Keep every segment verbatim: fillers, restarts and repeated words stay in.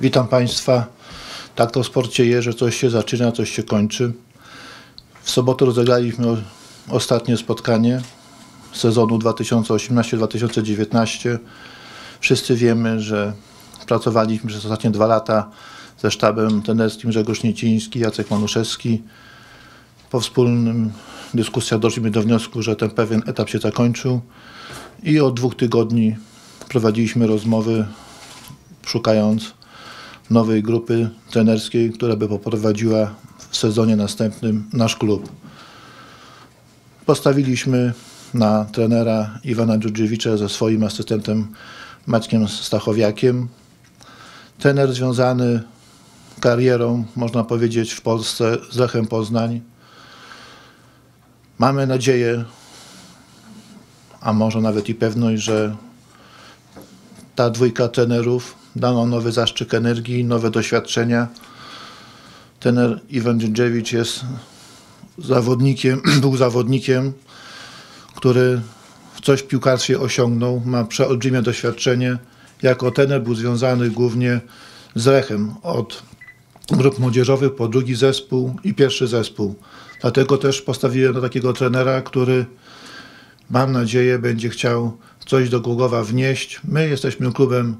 Witam Państwa. Tak to w sporcie jest, że coś się zaczyna, coś się kończy. W sobotę rozegraliśmy ostatnie spotkanie sezonu dwa tysiące osiemnastego dwa tysiące dziewiętnastego. Wszyscy wiemy, że pracowaliśmy przez ostatnie dwa lata ze sztabem trenerskim Grzegorz Nieciński, Jacek Manuszewski. Po wspólnym dyskusjach doszliśmy do wniosku, że ten pewien etap się zakończył i od dwóch tygodni prowadziliśmy rozmowy, szukając nowej grupy trenerskiej, która by poprowadziła w sezonie następnym nasz klub. Postawiliśmy na trenera Iwana Dżurdżewicza ze swoim asystentem Maćkiem Stachowiakiem. Trener związany karierą, można powiedzieć, w Polsce z Lechem Poznań. Mamy nadzieję, a może nawet i pewność, że ta dwójka trenerów da nam nowy zastrzyk energii, nowe doświadczenia. Trener Iwan Dżurdżewicz jest zawodnikiem, był zawodnikiem, który coś w piłkarstwie osiągnął, ma przeolbrzymie doświadczenie. Jako trener był związany głównie z Lechem od grup młodzieżowych po drugi zespół i pierwszy zespół. Dlatego też postawiłem na takiego trenera, który, mam nadzieję, będzie chciał coś do Głogowa wnieść. My jesteśmy klubem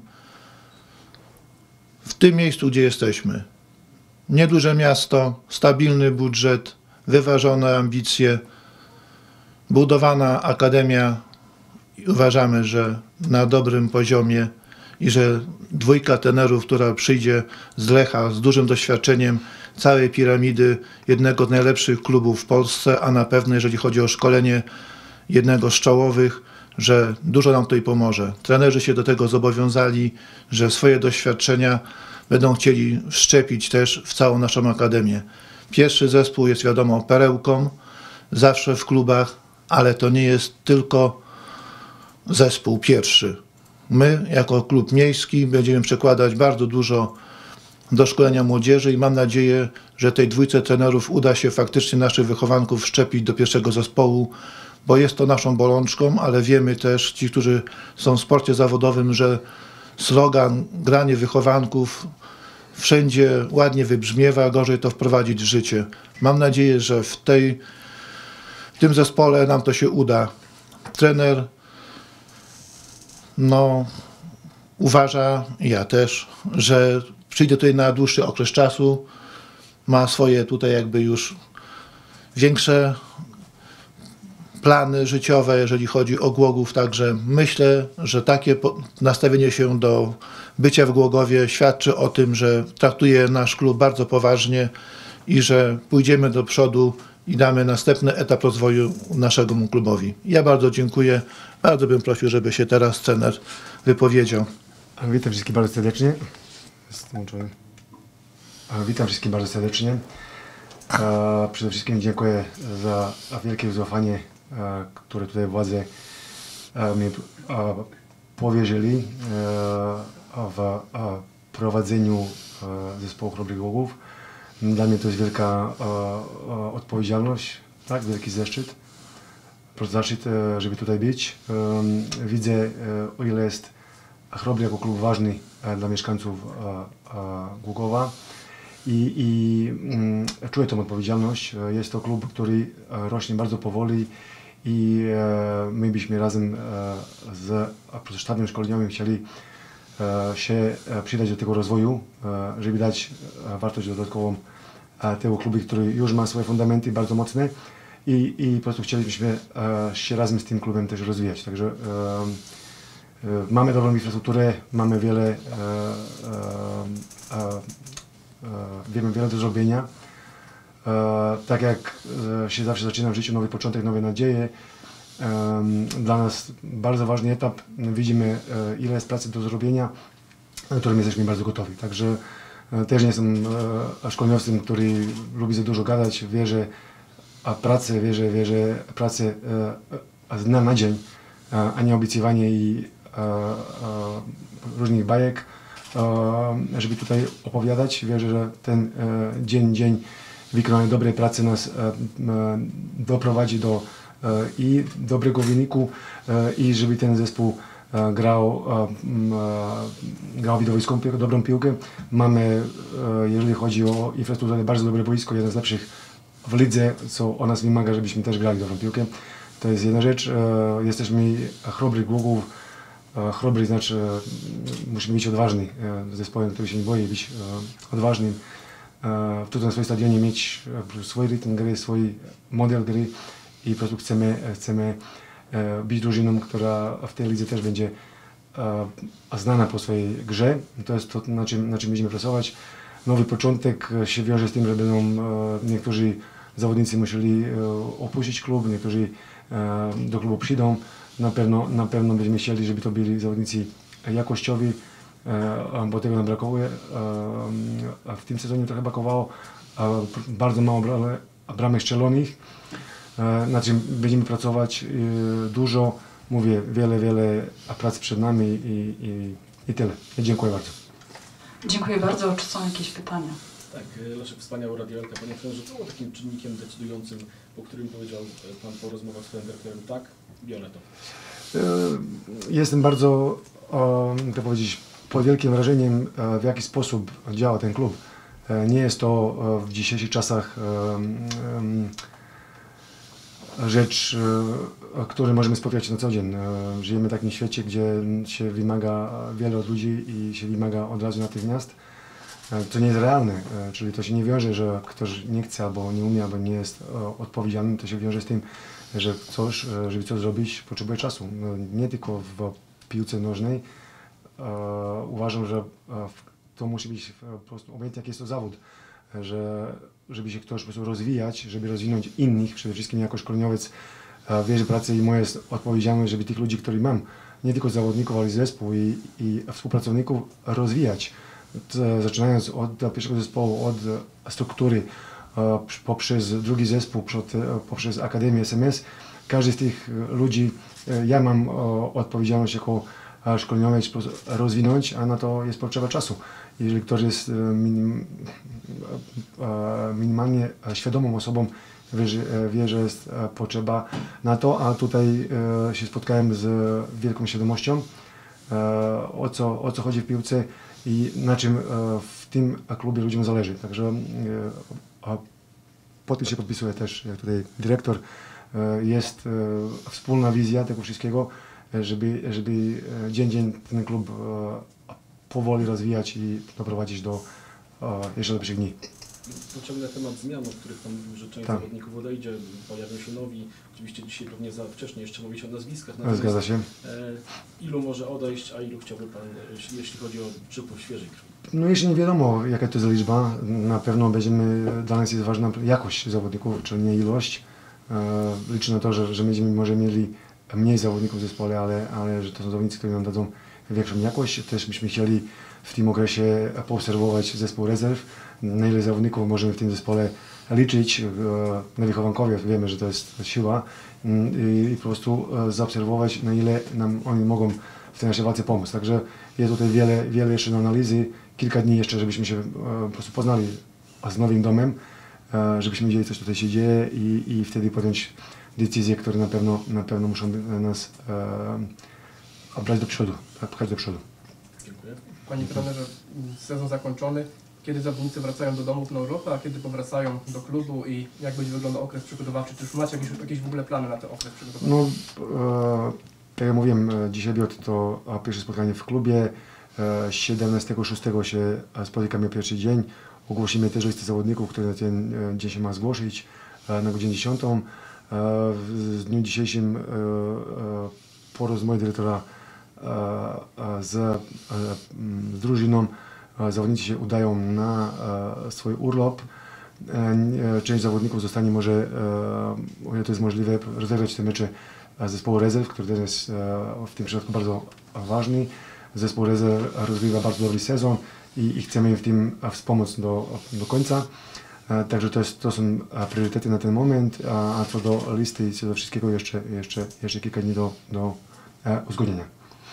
w tym miejscu, gdzie jesteśmy. Nieduże miasto, stabilny budżet, wyważone ambicje, budowana akademia. Uważamy, że na dobrym poziomie i że dwójka trenerów, która przyjdzie z Lecha z dużym doświadczeniem całej piramidy, jednego z najlepszych klubów w Polsce, a na pewno jeżeli chodzi o szkolenie jednego z czołowych, że dużo nam tutaj pomoże. Trenerzy się do tego zobowiązali, że swoje doświadczenia będą chcieli wszczepić też w całą naszą akademię. Pierwszy zespół jest, wiadomo, perełką, zawsze w klubach, ale to nie jest tylko zespół pierwszy. My, jako klub miejski, będziemy przekładać bardzo dużo do szkolenia młodzieży i mam nadzieję, że tej dwójce trenerów uda się faktycznie naszych wychowanków wszczepić do pierwszego zespołu, bo jest to naszą bolączką, ale wiemy też, ci, którzy są w sporcie zawodowym, że slogan granie wychowanków wszędzie ładnie wybrzmiewa, gorzej to wprowadzić w życie. Mam nadzieję, że w, tej, w tym zespole nam to się uda. Trener no, uważa, ja też, że przyjdzie tutaj na dłuższy okres czasu, ma swoje tutaj jakby już większe plany życiowe, jeżeli chodzi o Głogów, także myślę, że takie nastawienie się do bycia w Głogowie świadczy o tym, że traktuje nasz klub bardzo poważnie i że pójdziemy do przodu i damy następny etap rozwoju naszego klubowi. Ja bardzo dziękuję, bardzo bym prosił, żeby się teraz trener wypowiedział. Witam wszystkich bardzo serdecznie. Witam wszystkich bardzo serdecznie. Przede wszystkim dziękuję za wielkie zaufanie, które tutaj władze mi powierzyli w prowadzeniu zespołu Chrobrych Głogów. Dla mnie to jest wielka odpowiedzialność, tak, wielki zaszczyt, zaszczyt, żeby tutaj być. Widzę, o ile jest Chrobry jako klub ważny dla mieszkańców Głogowa i, i czuję tą odpowiedzialność. Jest to klub, który rośnie bardzo powoli i my byśmy razem z sztabem szkoleniowym chcieli się przydać do tego rozwoju, żeby dać wartość dodatkową tego klubu, który już ma swoje fundamenty bardzo mocne i, i po prostu chcielibyśmy się razem z tym klubem też rozwijać. Także mamy dobrą infrastrukturę, mamy wiele, wiemy wiele do zrobienia. Tak jak się zawsze zaczyna w życiu, nowy początek, nowe nadzieje. Dla nas bardzo ważny etap. Widzimy, ile jest pracy do zrobienia, na którym jesteśmy bardzo gotowi. Także też nie jestem szkoleniowcem, który lubi za dużo gadać, wierzę w pracę, wierzę, wierzę w pracę z dnia na dzień, a nie obiecywanie i różnych bajek, żeby tutaj opowiadać. Wierzę, że ten dzień, dzień wykonania dobrej pracy nas doprowadzi do i dobrego wyniku i żeby ten zespół grał, grał widowiską, dobrą piłkę. Mamy, jeżeli chodzi o infrastrukturę, bardzo dobre boisko, jeden z lepszych w lidze, co od nas wymaga, żebyśmy też grali dobrą piłkę. To jest jedna rzecz. Jesteśmy chrobrych głowów. Chrobry znaczy, musimy być odważni, zespołem, który się nie boi być odważnym. Tutaj na swoim stadionie mieć swój rytm gry, swój model gry i po prostu chcemy, chcemy być drużyną, która w tej lidze też będzie znana po swojej grze. To jest to, na czym, na czym będziemy pracować. Nowy początek się wiąże z tym, że będą niektórzy zawodnicy musieli opuścić klub, niektórzy do klubu przyjdą. Na pewno, na pewno będziemy chcieli, żeby to byli zawodnicy jakościowi, bo tego nam brakuje. W tym sezonie trochę brakowało, bardzo mało bramek strzelonych, na czym będziemy pracować dużo. Mówię, wiele, wiele pracy przed nami i, i, i tyle. Dziękuję bardzo. Dziękuję bardzo. Czy są jakieś pytania? Tak, Leszek wspaniał radioelka. Panie trenerze, co było takim czynnikiem decydującym, po którym powiedział Pan po rozmowach z swoim dyrektorem, tak, biorę to? Jestem bardzo, tak powiedzieć, pod wielkim wrażeniem, w jaki sposób działa ten klub. Nie jest to w dzisiejszych czasach rzecz, którą możemy spotkać na co dzień. Żyjemy w takim świecie, gdzie się wymaga wiele od ludzi i się wymaga od razu natychmiast. To nie jest realne, czyli to się nie wiąże, że ktoś nie chce, albo nie umie, albo nie jest odpowiedzialny. To się wiąże z tym, że coś, żeby coś zrobić, potrzebuje czasu. Nie tylko w piłce nożnej. Uważam, że to musi być po prostu obojętnie jaki jest to zawód, że żeby się ktoś po prostu rozwijać, żeby rozwinąć innych, przede wszystkim jako szkoleniowiec wierzę pracy i moja jest odpowiedzialność, żeby tych ludzi, których mam, nie tylko zawodników, ale i zespół i, i współpracowników rozwijać. Zaczynając od pierwszego zespołu, od struktury, poprzez drugi zespół, poprzez Akademię S M S. Każdy z tych ludzi, ja mam odpowiedzialność jako szkoleniowiec rozwinąć, a na to jest potrzeba czasu. Jeżeli ktoś jest minim, minimalnie świadomą osobą, wie, wie, że jest potrzeba na to, a tutaj się spotkałem z wielką świadomością, o co, o co chodzi w piłce i na czym w tym klubie ludziom zależy. Także po tym się podpisuje też, jak tutaj dyrektor, jest wspólna wizja tego wszystkiego, żeby, żeby dzień dzień ten klub powoli rozwijać i doprowadzić do jeszcze lepszych dni. Pociągnę temat zmian, o których Pan mówił, że część tak. zawodników odejdzie, pojawią się nowi. Oczywiście dzisiaj pewnie za wcześnie jeszcze mówić o nazwiskach. Zgadza się. E, ilu może odejść, a ilu chciałby Pan, jeśli, jeśli chodzi o przypływ świeżej krwi? No jeszcze nie wiadomo, jaka to jest liczba. Na pewno będziemy, dla nas jest ważna jakość zawodników, czyli nie ilość. E, liczę na to, że, że będziemy może mieli mniej zawodników w zespole, ale, ale że to są zawodnicy, którzy nam dadzą większą jakość. Też byśmy chcieli w tym okresie poobserwować zespół rezerw, na ile zawodników możemy w tym zespole liczyć. Na wychowankowie wiemy, że to jest siła i, i po prostu zaobserwować, na ile nam oni mogą w tej naszej walce pomóc. Także jest tutaj wiele, wiele jeszcze do analizy, kilka dni jeszcze, żebyśmy się po prostu poznali z nowym domem, żebyśmy wiedzieli, co tutaj się dzieje i, i wtedy podjąć decyzje, które na pewno, na pewno muszą nas e, brać do przodu, pchać do przodu. Dziękuję. Panie trenerze, sezon zakończony. Kiedy zawodnicy wracają do domów na Europę, a kiedy powracają do klubu i jak będzie wyglądał okres przygotowawczy? Czy już macie jakieś, jakieś w ogóle plany na ten okres przygotowawczy? No, e, tak jak mówiłem, dzisiaj było to pierwsze spotkanie w klubie. E, siedemnastego szóstego się spotykamy pierwszy dzień. Ogłosimy też listę zawodników, które na ten dzień się ma zgłosić e, na godzinę dziesiątą. W dniu dzisiejszym po rozmowie dyrektora z, z drużyną zawodnicy się udają na swój urlop. Część zawodników zostanie może, o ile to jest możliwe, rozegrać te mecze zespołu rezerw, który też jest w tym przypadku bardzo ważny. Zespół rezerw rozgrywa bardzo dobry sezon i, i chcemy im w tym wspomóc do, do końca. Także to, jest, to są priorytety na ten moment, a, a co do listy i co do wszystkiego jeszcze, jeszcze, jeszcze kilka dni do, do e, uzgodnienia.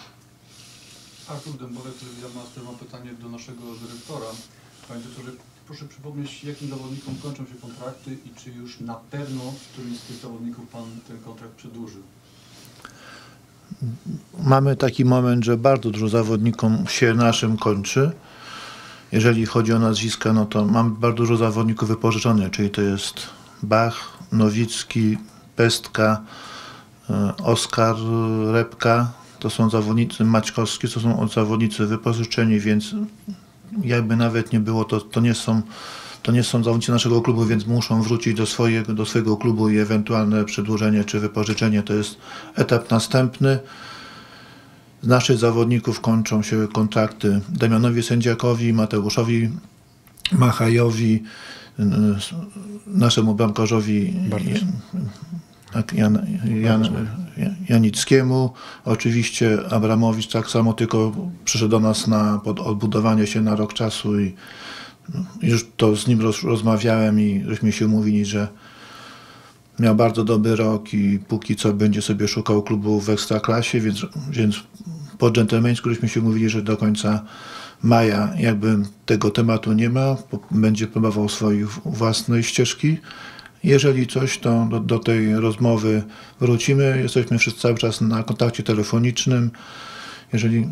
Artur Dębowek, Telewizja Master, mam pytanie do naszego dyrektora. Panie dyrektorze, proszę przypomnieć, jakim zawodnikom kończą się kontrakty i czy już na pewno którymś z tych zawodników Pan ten kontrakt przedłużył? mamy taki moment, że bardzo dużo zawodnikom się naszym kończy. Jeżeli chodzi o nazwiska, no to mamy bardzo dużo zawodników wypożyczonych, czyli to jest Bach, Nowicki, Pestka, Oskar Repka, to są zawodnicy Maćkowski, to są zawodnicy wypożyczeni, więc jakby nawet nie było, to, to nie są to nie są zawodnicy naszego klubu, więc muszą wrócić do swojego, do swojego klubu i ewentualne przedłużenie czy wypożyczenie to jest etap następny. Z naszych zawodników kończą się kontrakty Damianowi Sędziakowi, Mateuszowi Machajowi, naszemu bramkarzowi tak, Jan, Jan, Janickiemu, oczywiście Abramowicz tak samo, tylko przyszedł do nas na pod odbudowanie się na rok czasu i już to z nim roz, rozmawiałem i żeśmy się umówili, że miał bardzo dobry rok i póki co będzie sobie szukał klubu w Ekstraklasie, więc, więc po dżentelmeńsku żeśmy się umówili, że do końca maja jakby tego tematu nie ma, będzie próbował swojej własnej ścieżki. Jeżeli coś, to do, do tej rozmowy wrócimy. Jesteśmy wszyscy cały czas na kontakcie telefonicznym. Jeżeli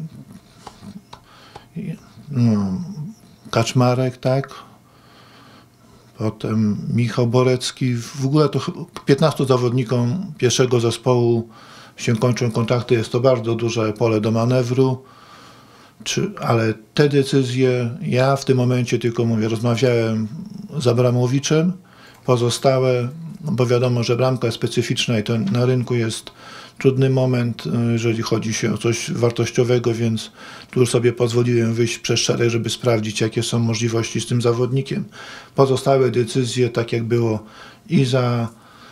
no, Kaczmarek, tak? Potem Michał Borecki. W ogóle to piętnastu zawodnikom pierwszego zespołu się kończą kontakty. Jest to bardzo duże pole do manewru. Czy, ale te decyzje, ja w tym momencie tylko mówię, rozmawiałem z Abramowiczem. Pozostałe, bo wiadomo, że bramka jest specyficzna i to na rynku jest trudny moment, jeżeli chodzi się o coś wartościowego, więc tu już sobie pozwoliłem wyjść przez szereg, żeby sprawdzić, jakie są możliwości z tym zawodnikiem. Pozostałe decyzje, tak jak było i za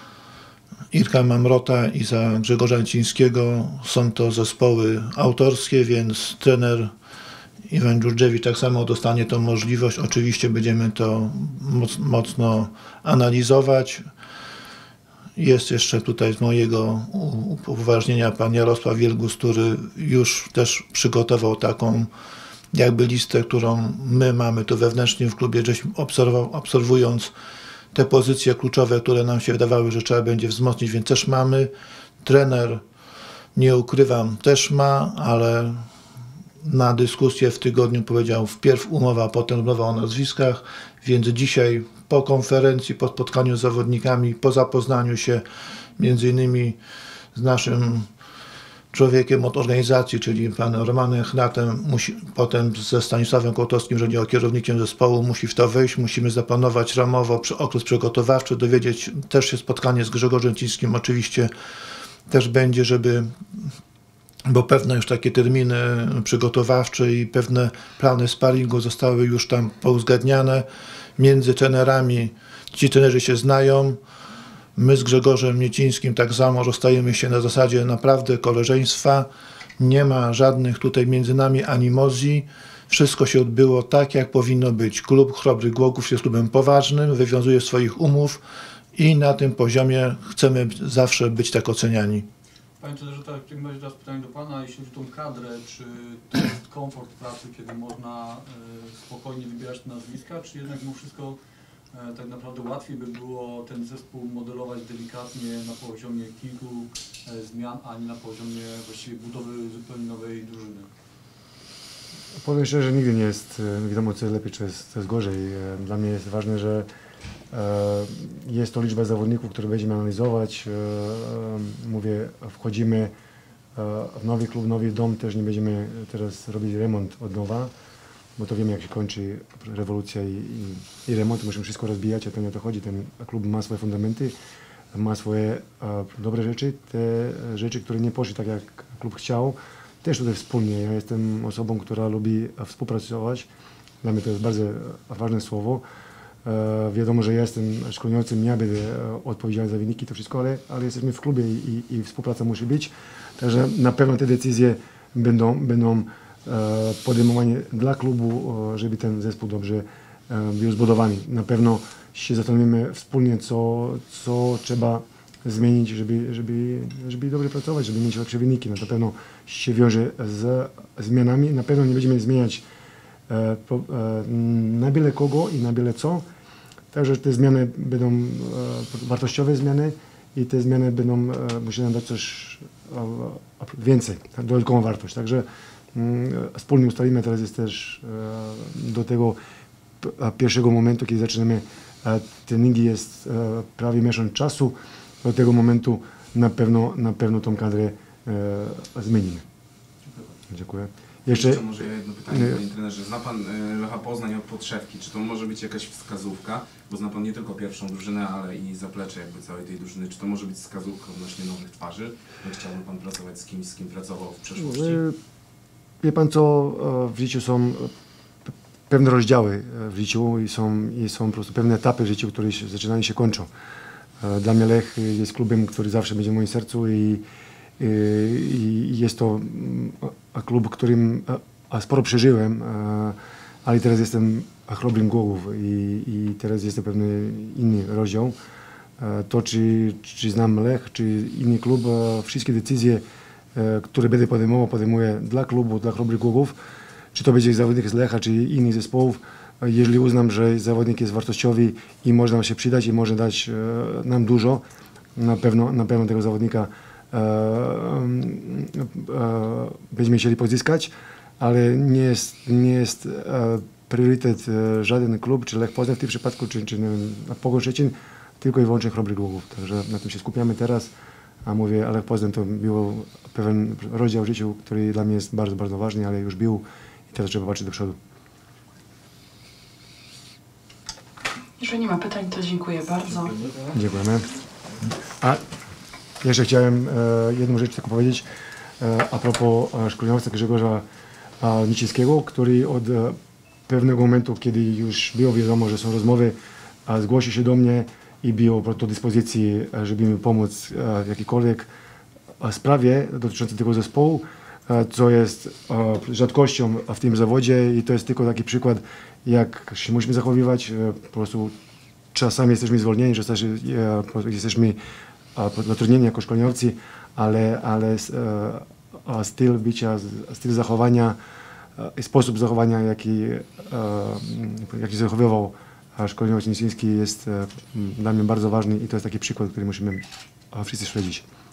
Irka Mamrota i za Grzegorza Cińskiego, są to zespoły autorskie, więc trener Iwan Dżurdżewicz tak samo dostanie tą możliwość. Oczywiście będziemy to moc, mocno analizować. Jest jeszcze tutaj z mojego upoważnienia pan Jarosław Wielgus, który już też przygotował taką jakby listę, którą my mamy tu wewnętrznie w klubie, żeśmy obserwując te pozycje kluczowe, które nam się wydawały, że trzeba będzie wzmocnić, więc też mamy. Trener, nie ukrywam, też ma, ale na dyskusję w tygodniu powiedział wpierw umowa, a potem rozmowa o nazwiskach, więc dzisiaj po konferencji, po spotkaniu z zawodnikami, po zapoznaniu się między innymi z naszym człowiekiem od organizacji, czyli panem Romanem Chnatem, musi, potem ze Stanisławem Kołtowskim, że nie o kierownikiem zespołu, musi w to wejść, musimy zaplanować ramowo okres przygotowawczy, dowiedzieć, też się spotkanie z Grzegorzem Cińskim oczywiście też będzie, żeby bo pewne już takie terminy przygotowawcze i pewne plany sparingu zostały już tam pouzgadniane między trenerami. Ci trenerzy się znają. My z Grzegorzem Niecińskim tak samo rozstajemy się na zasadzie naprawdę koleżeństwa. Nie ma żadnych tutaj między nami animozji. Wszystko się odbyło tak, jak powinno być. Klub Chrobrych Głogów jest klubem poważnym, wywiązuje swoich umów i na tym poziomie chcemy zawsze być tak oceniani. Panie trenerze, tak, w takim razie teraz pytanie do Pana, jeśli chodzi o tą kadrę, czy to jest komfort pracy, kiedy można y, spokojnie wybierać te nazwiska, czy jednak mimo wszystko y, tak naprawdę łatwiej by było ten zespół modelować delikatnie na poziomie kilku y, zmian, a nie na poziomie właściwie budowy zupełnie nowej drużyny? Powiem szczerze, że nigdy nie jest wiadomo, co jest lepiej, czy jest, co jest gorzej. Dla mnie jest ważne, że jest to liczba zawodników, które będziemy analizować. Mówię, wchodzimy w nowy klub, nowy dom, też nie będziemy teraz robić remont od nowa, bo to wiemy, jak się kończy rewolucja i, i, i remont, musimy wszystko rozbijać, a to nie o to chodzi. Ten klub ma swoje fundamenty, ma swoje dobre rzeczy, te rzeczy, które nie poszły tak, jak klub chciał, też tutaj wspólnie. Ja jestem osobą, która lubi współpracować. Dla mnie to jest bardzo ważne słowo. E, wiadomo, że ja jestem szkoleniowcem, ja będę odpowiedzialny za wyniki, to wszystko, ale, ale jesteśmy w klubie i, i, i współpraca musi być. Także na pewno te decyzje będą, będą e, podejmowane dla klubu, e, żeby ten zespół dobrze e, był zbudowany. Na pewno się zastanowimy wspólnie, co, co trzeba zmienić, żeby, żeby, żeby dobrze pracować, żeby mieć lepsze wyniki. No to pewno się wiąże z zmianami. Na pewno nie będziemy zmieniać e, po, e, na byle kogo i na byle co. Także te zmiany będą e, wartościowe zmiany i te zmiany będą e, musieli nam dać coś a, a więcej, dodatkową wartość. Także mm, wspólnie ustalimy, teraz jest też e, do tego p- pierwszego momentu, kiedy zaczynamy e, treningi, jest e, prawie miesiąc czasu, do tego momentu na pewno, na pewno tą kadrę e, zmienimy. Dziękuję. Jeszcze, Jeszcze może jedno pytanie, panie trenerze. Zna pan e, Lecha Poznań od podszewki. Czy to może być jakaś wskazówka? Bo zna pan nie tylko pierwszą drużynę, ale i zaplecze jakby całej tej drużyny. Czy to może być wskazówka odnośnie nowych twarzy? No, chciałby pan pracować z kimś, z kim pracował w przeszłości? E, Wie pan co, e, w życiu są e, pewne rozdziały e, w życiu i są, i są po prostu pewne etapy w życiu, które się zaczynają i się kończą. E, Dla mnie Lech jest klubem, który zawsze będzie w moim sercu i, i, i jest to mm, a klub, którym a, a sporo przeżyłem, a, ale teraz jestem chlubem Głogów i, i teraz jest to pewny inny rozdział. E, To, czy, czy znam Lech, czy inny klub, e, wszystkie decyzje, e, które będę podejmował, podejmuję dla klubu, dla chlubnych Głogów. Czy to będzie zawodnik z Lecha, czy innych zespołów. E, Jeżeli uznam, że zawodnik jest wartościowy i może nam się przydać i może dać e, nam dużo, na pewno, na pewno tego zawodnika e, e, będziemy chcieli pozyskać, ale nie jest, nie jest e, priorytet e, żaden klub, czy Lech Poznań w tym przypadku, czy, czy nie wiem, Pogoń Szczecin, tylko i wyłącznie chlubnych Głogów. Także na tym się skupiamy teraz, a mówię, Lech Poznań to był pewien rozdział w życiu, który dla mnie jest bardzo, bardzo ważny, ale już był i teraz trzeba patrzeć do przodu. Jeżeli nie ma pytań, to dziękuję bardzo. Dziękujemy. A jeszcze chciałem e, jedną rzecz tylko powiedzieć e, a propos e, szkoleniowca Grzegorza e, Nicińskiego, który od e, pewnego momentu, kiedy już było wiadomo, że są rozmowy, e, zgłosił się do mnie i był do dyspozycji, e, żeby mi pomóc e, w jakiejkolwiek e, sprawie dotyczącej tego zespołu, e, co jest e, rzadkością w tym zawodzie i to jest tylko taki przykład, jak się musimy zachowywać. E, po prostu czasami jesteśmy zwolnieni, czasami e, po prostu jesteśmy e, zatrudnieni jako szkoleniowcy, ale, ale e, styl bycia, styl zachowania i sposób zachowania, jaki, e, jaki zachowywał szkoleniowiec Niciński, jest e, dla mnie bardzo ważny i to jest taki przykład, który musimy e, wszyscy śledzić.